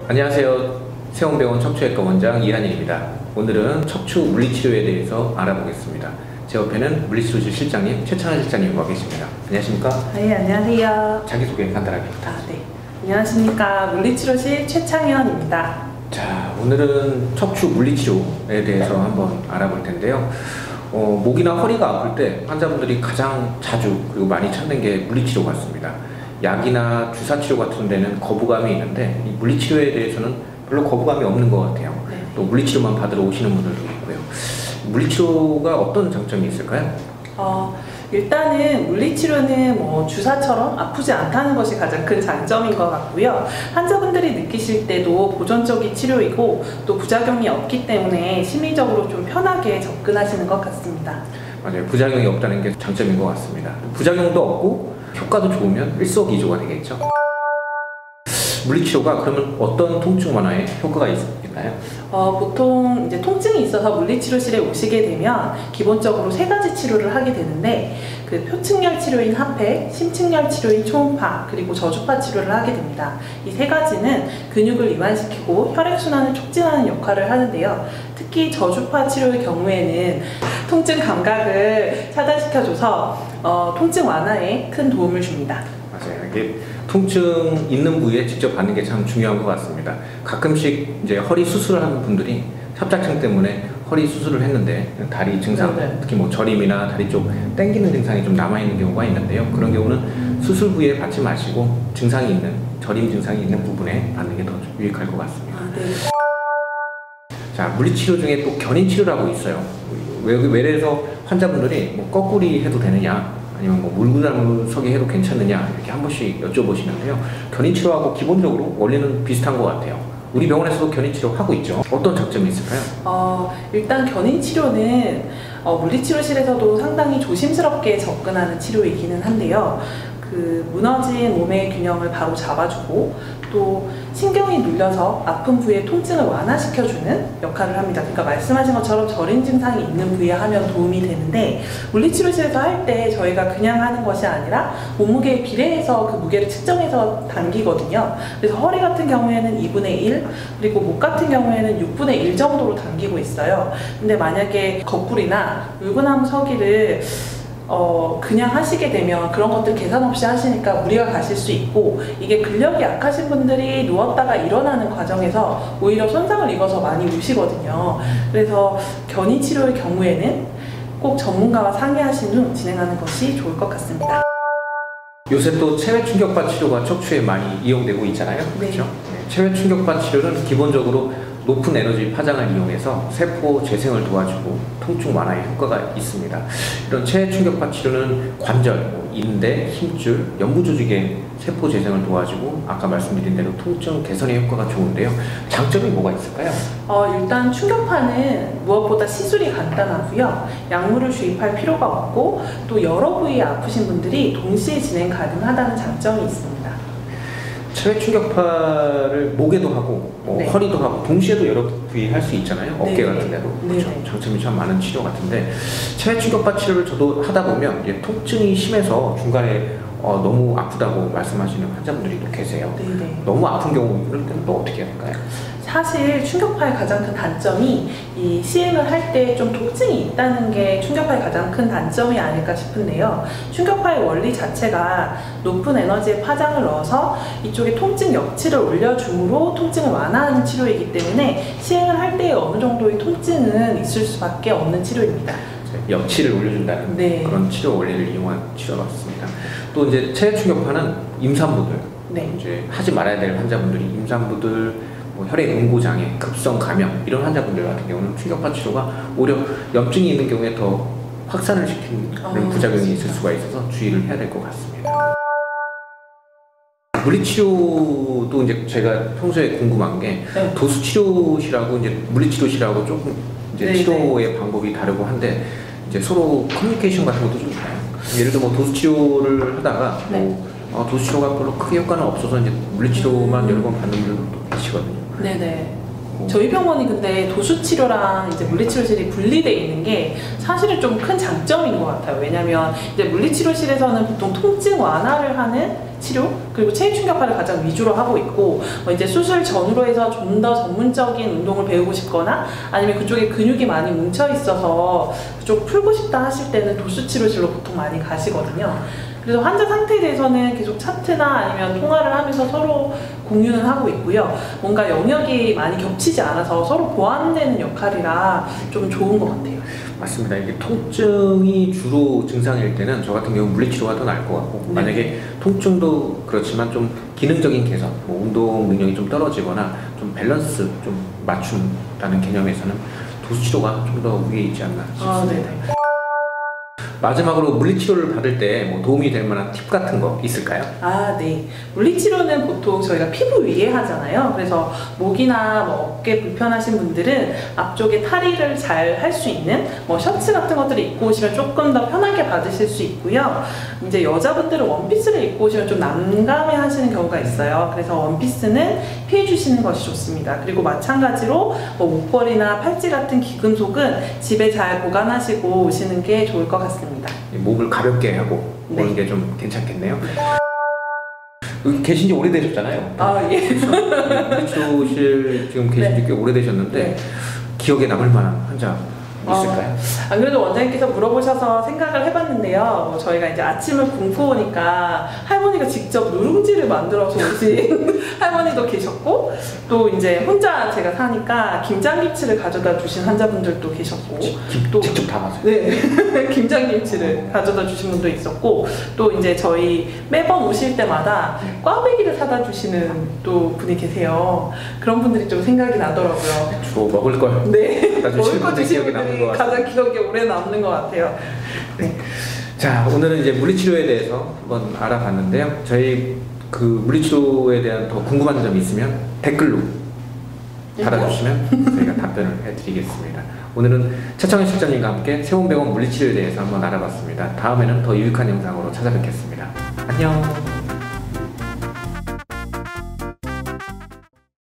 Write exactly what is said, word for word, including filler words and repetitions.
안녕하세요. 세홍병원 척추외과 원장 이한일입니다. 오늘은 척추 물리치료에 대해서 알아보겠습니다. 제 옆에는 물리치료실 실장님 최창현 실장님과 계십니다. 안녕하십니까? 네, 안녕하세요. 자기소개 간단하게 부탁드립니다. 아, 네. 안녕하십니까. 물리치료실 최창현입니다. 자, 오늘은 척추 물리치료에 대해서 한번 알아볼 텐데요. 어, 목이나 허리가 아플 때 환자분들이 가장 자주 그리고 많이 찾는 게 물리치료 같습니다. 약이나 주사치료 같은 데는 거부감이 있는데 이 물리치료에 대해서는 별로 거부감이 없는 것 같아요. 네. 또 물리치료만 받으러 오시는 분들도 있고요. 물리치료가 어떤 장점이 있을까요? 어, 일단은 물리치료는 뭐 주사처럼 아프지 않다는 것이 가장 큰 장점인 것 같고요. 환자분들이 느끼실 때도 보존적인 치료이고 또 부작용이 없기 때문에 심리적으로 좀 편하게 접근하시는 것 같습니다. 맞아요. 부작용이 없다는 게 장점인 것 같습니다. 부작용도 없고 효과도 좋으면 일석이조가 되겠죠. 물리치료가 그러면 어떤 통증 완화에 효과가 있나요? 어, 보통 이제 통증이 있어서 물리치료실에 오시게 되면 기본적으로 세 가지 치료를 하게 되는데 그 표층열 치료인 하패, 심층열 치료인 초음파, 그리고 저주파 치료를 하게 됩니다. 이 세 가지는 근육을 이완시키고 혈액순환을 촉진하는 역할을 하는데요. 특히 저주파 치료의 경우에는 통증 감각을 차단시켜줘서 어, 통증 완화에 큰 도움을 줍니다. 맞아요. 이게 통증 있는 부위에 직접 받는 게 참 중요한 것 같습니다. 가끔씩 이제 허리 수술을 하는 분들이 협착증 때문에 허리 수술을 했는데 다리 증상, 네. 특히 뭐 저림이나 다리 쪽 당기는 증상이 좀 남아있는 경우가 있는데요. 그런 경우는 수술 부위에 받지 마시고 증상이 있는, 저림 증상이 있는 부분에 받는 게 더 유익할 것 같습니다. 아, 네. 자, 물리치료 중에 또 견인치료라고 있어요. 외, 외래에서 환자분들이 뭐 거꾸리 해도 되느냐, 아니면 뭐 물구나무서기 해도 괜찮느냐 이렇게 한 번씩 여쭤보시는데요. 견인치료하고 기본적으로 원리는 비슷한 것 같아요. 우리 병원에서도 견인치료 하고 있죠. 어떤 장점이 있을까요? 어, 일단 견인치료는 어, 물리치료실에서도 상당히 조심스럽게 접근하는 치료이기는 한데요. 그 무너진 몸의 균형을 바로 잡아주고 또 신경이 눌려서 아픈 부위의 통증을 완화시켜주는 역할을 합니다. 그러니까 말씀하신 것처럼 저림 증상이 있는 부위에 하면 도움이 되는데 물리치료실에서 할 때 저희가 그냥 하는 것이 아니라 몸무게에 비례해서 그 무게를 측정해서 당기거든요. 그래서 허리 같은 경우에는 이분의 일, 그리고 목 같은 경우에는 육분의 일 정도로 당기고 있어요. 근데 만약에 거꾸리나 물구나무 서기를 어, 그냥 하시게 되면 그런 것들 계산 없이 하시니까 무리가 가실 수 있고, 이게 근력이 약하신 분들이 누웠다가 일어나는 과정에서 오히려 손상을 입어서 많이 우시거든요. 그래서 견인 치료의 경우에는 꼭 전문가와 상의하신 후 진행하는 것이 좋을 것 같습니다. 요새 또 체외 충격파 치료가 척추에 많이 이용되고 있잖아요. 네. 그렇죠? 네. 체외 충격파 치료는 기본적으로 높은 에너지 파장을 이용해서 세포 재생을 도와주고 통증 완화에 효과가 있습니다. 이런 체외 충격파 치료는 관절, 뭐 인대, 힘줄, 연부 조직의 세포 재생을 도와주고 아까 말씀드린 대로 통증 개선에 효과가 좋은데요. 장점이 뭐가 있을까요? 어, 일단 충격파는 무엇보다 시술이 간단하고요. 약물을 주입할 필요가 없고 또 여러 부위에 아프신 분들이 동시에 진행 가능하다는 장점이 있습니다. 체외 충격파를 목에도 하고 뭐 네. 허리도 하고 동시에도 여러 부위 할 수 있잖아요. 어깨 네네. 같은 데도. 그렇죠. 네네. 장점이 참 많은 치료 같은데 체외 충격파 치료를 저도 하다 보면 이제 통증이 심해서 중간에 어, 너무 아프다고 말씀하시는 환자분들이 또 계세요. 네네. 너무 아픈 경우 이럴 때는 또 어떻게 해야 할까요? 사실 충격파의 가장 큰 단점이 이 시행을 할 때 좀 통증이 있다는 게 충격파의 가장 큰 단점이 아닐까 싶은데요. 충격파의 원리 자체가 높은 에너지의 파장을 넣어서 이쪽에 통증 역치를 올려줌으로 통증을 완화하는 치료이기 때문에 시행을 할 때 어느 정도의 통증은 있을 수밖에 없는 치료입니다. 역치를 올려준다는 네. 그런 치료 원리를 이용한 치료가 맞습니다. 또 이제 체외 충격파는 임산부들, 네. 이제 하지 말아야 될 환자분들이 임산부들, 뭐 혈액 응고 장애, 급성 감염 이런 환자분들 같은 경우는 충격파 치료가 오히려 염증이 있는 경우에 더 확산을 시키는 아, 부작용이 그렇습니다. 있을 수가 있어서 주의를 해야 될 것 같습니다. 물리치료도 이제 제가 평소에 궁금한 게 네. 도수치료실하고 이제 물리치료실하고 조금 이제 네네. 치료의 방법이 다르고 한데 이제 서로 커뮤니케이션 같은 것도 좀 있나요? 예를 들어 뭐 도수치료를 하다가 네. 뭐 어, 도수치료가 별로 크게 효과는 없어서 이제 물리치료만 여러 번 받는 분들도 또 계시거든요. 네네. 저희 병원이 근데 도수치료랑 이제 물리치료실이 분리되어 있는 게 사실은 좀 큰 장점인 것 같아요. 왜냐면 이제 물리치료실에서는 보통 통증 완화를 하는 치료 그리고 체위 충격파를 가장 위주로 하고 있고 뭐 이제 수술 전후로 해서 좀 더 전문적인 운동을 배우고 싶거나 아니면 그쪽에 근육이 많이 뭉쳐 있어서 그쪽 풀고 싶다 하실 때는 도수 치료실로 보통 많이 가시거든요. 그래서 환자 상태에 대해서는 계속 차트나 아니면 통화를 하면서 서로 공유는 하고 있고요. 뭔가 영역이 많이 겹치지 않아서 서로 보완되는 역할이라 좀 좋은 것 같아요. 맞습니다. 이게 통증이 주로 증상일 때는 저 같은 경우 물리치료가 더 나을 것 같고, 네. 만약에 통증도 그렇지만 좀 기능적인 개선, 뭐 운동 능력이 좀 떨어지거나 좀 밸런스 좀 맞춘다는 개념에서는 도수치료가 좀 더 위에 있지 않나 싶습니다. 아, 네네. 마지막으로 물리치료를 받을 때 뭐 도움이 될 만한 팁 같은 거 있을까요? 아, 네. 물리치료는 보통 저희가 피부 위에 하잖아요. 그래서 목이나 뭐 어깨 불편하신 분들은 앞쪽에 탈의를 잘 할 수 있는 뭐 셔츠 같은 것들을 입고 오시면 조금 더 편하게 받으실 수 있고요. 이제 여자분들은 원피스를 입고 오시면 좀 난감해 하시는 경우가 있어요. 그래서 원피스는 피해 주시는 것이 좋습니다. 그리고 마찬가지로 뭐 목걸이나 팔찌 같은 귀금속은 집에 잘 보관하시고 오시는 게 좋을 것 같습니다. 몸을 가볍게 하고 네. 오는 게 좀 괜찮겠네요. 여기 계신 지 오래되셨잖아요. 아, 예. 물리치료실 지금 계신 지 꽤 오래되셨는데 네. 기억에 남을 만한 환자 있을까요? 어, 안 그래도 원장님께서 물어보셔서 생각을 해봤는데요. 뭐 저희가 이제 아침을 굶고 오니까 할머니가 직접 누룽지를 만들어서 오신 할머니도 계셨고, 또 이제 혼자 제가 사니까 김장김치를 가져다 주신 환자분들도 계셨고, 김, 또 직접 담아서요? 네, 김장김치를 가져다 주신 분도 있었고, 또 이제 저희 매번 오실 때마다 꽈배기를 사다 주시는 또 분이 계세요. 그런 분들이 좀 생각이 나더라고요. 주로 먹을 걸 네, 갖다 먹을 주시는 거 분들이 주시는 기억에 남는 분들이 것 같아요. 가장 기억에 오래 남는 것 같아요. 네. 자, 오늘은 이제 물리치료에 대해서 한번 알아봤는데요. 저희 그 물리치료에 대한 더 궁금한 점이 있으면 댓글로 달아주시면 저희가 답변을 해드리겠습니다. 오늘은 차창현 실장님과 함께 세운병원 물리치료에 대해서 한번 알아봤습니다. 다음에는 더 유익한 영상으로 찾아뵙겠습니다. 안녕.